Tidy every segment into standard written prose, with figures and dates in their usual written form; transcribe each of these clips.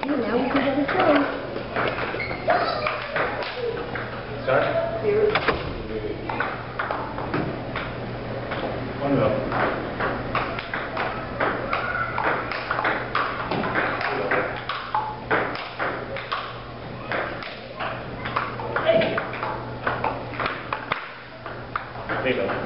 Okay, now we can get it going. Start? Here. One more. There you go.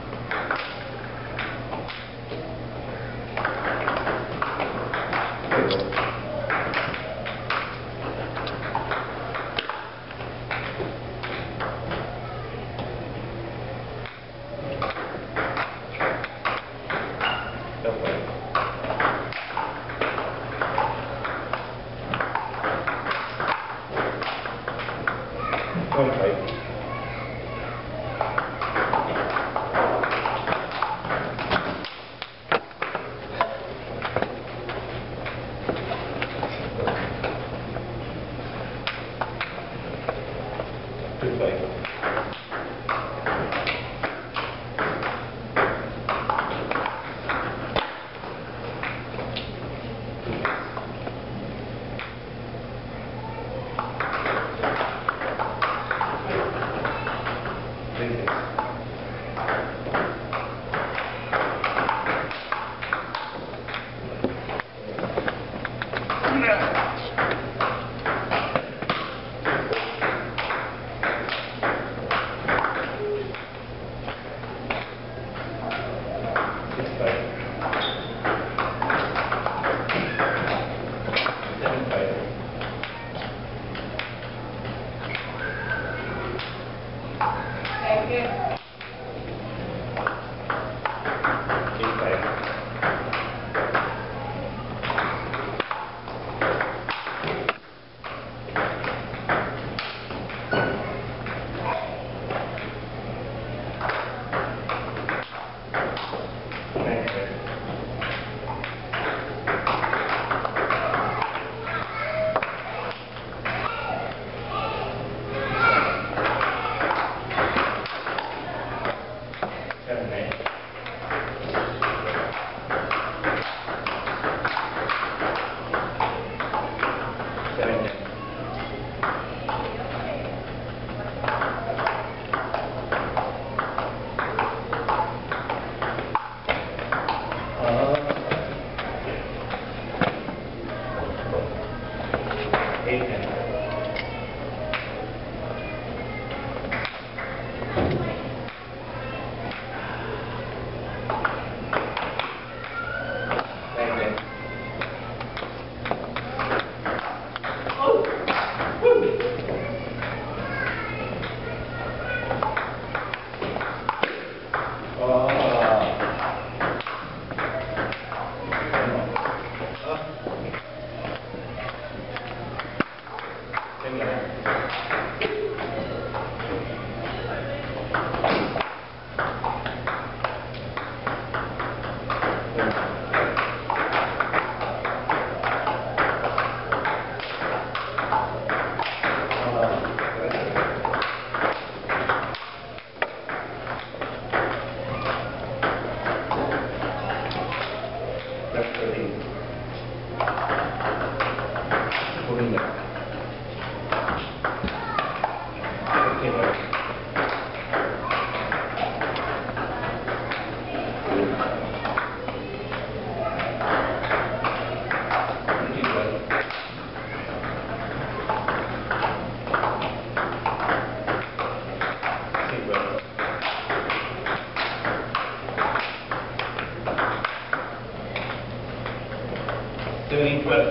One tight. Good fight. Doing well.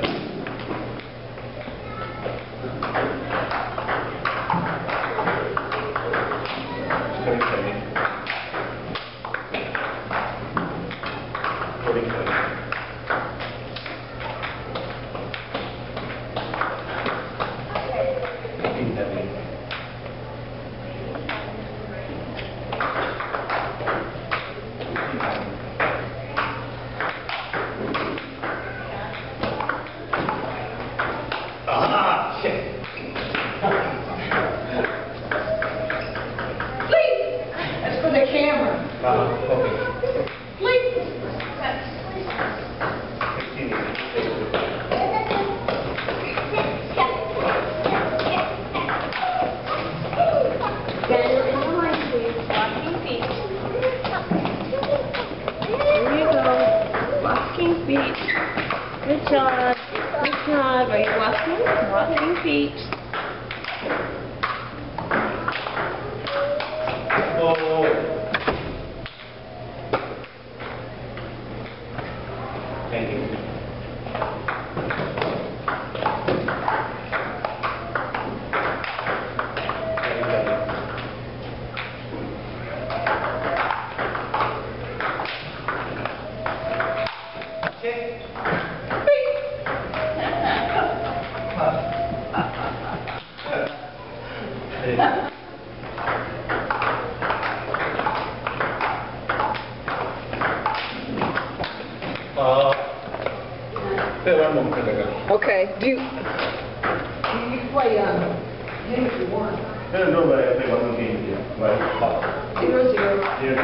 Good job. Are you walking? Walking your feet. Oh. Thank you. Okay, do you play game if you want. No, but I play one more game here. Well, 0-0. here.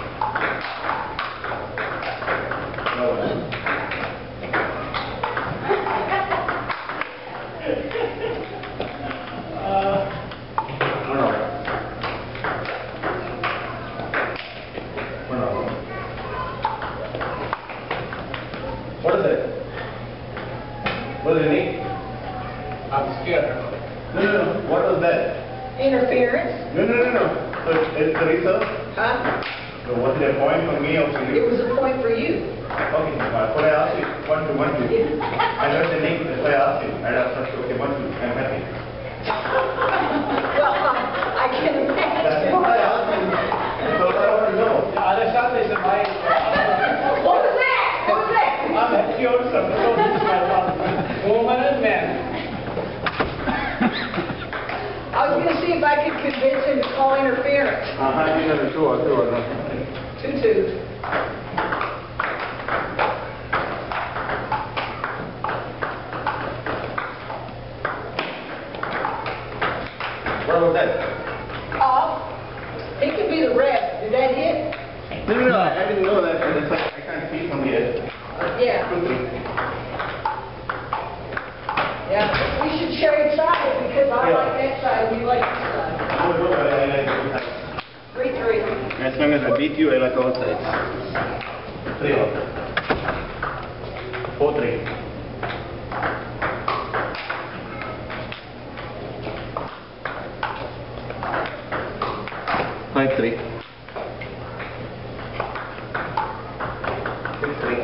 What is it? What do you need? I'm scared. No. What was that? Interference? No. So it's the reserve? Huh? So was it a point for me or for It you? was a point for you. Okay, could I ask you 1 to 1 to? I got the name, that's why I asked you. And I thought, okay, 1 to, I'm happy. Well, I can imagine. That's why I asked you. So I want to know. Other side is my. What was that? What was that? I'm a pure son. So this is my father. Woman and man. I was going to see if I could convince him to call interference. Sure. 2-2. What about that? Off. He could be the ref. Did that hit? No, I didn't know that. It's like, I can't see from here. Yeah. 2, 3. Yeah. We should share sides because I Yeah. like that side and you like this side. No, I like both sides. 3-3. As long as I beat you, I like all sides. 3 off. 4-3. Five, 3. 6-3.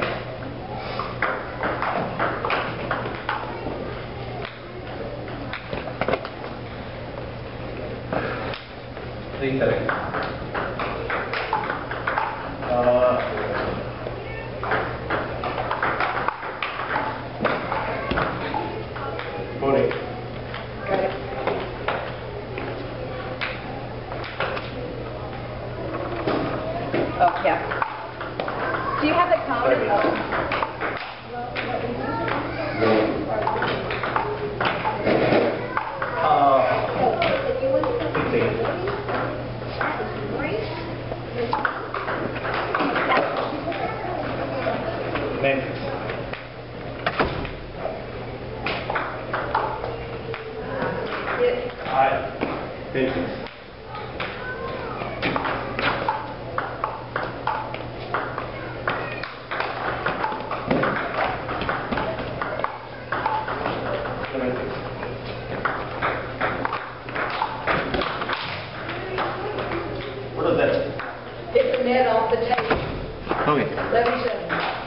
Three, 7. Got Okay. Oh, yeah. Do you have the code? Memphis. Memphis. What is that? Hit the net off the table. Okay. 11-7.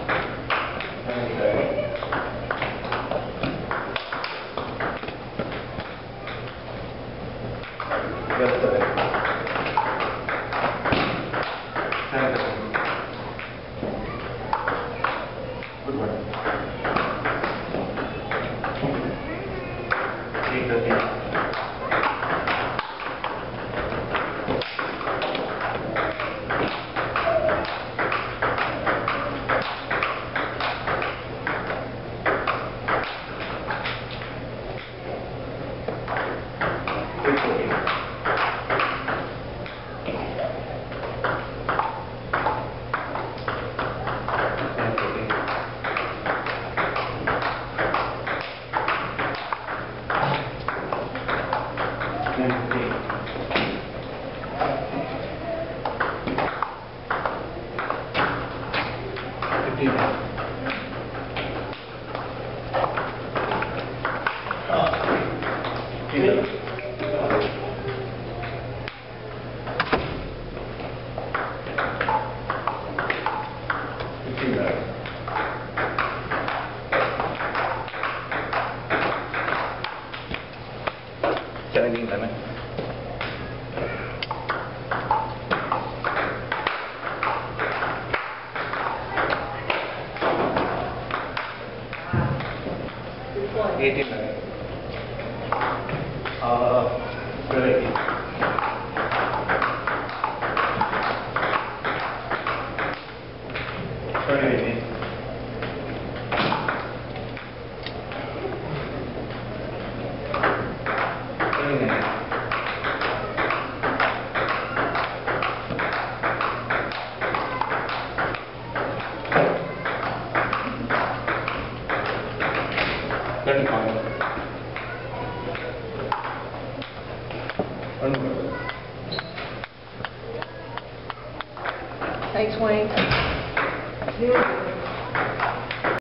Good one. 8-13. 17 ได้ไหม18 ได้ไหมreally 20 Hey, Swain.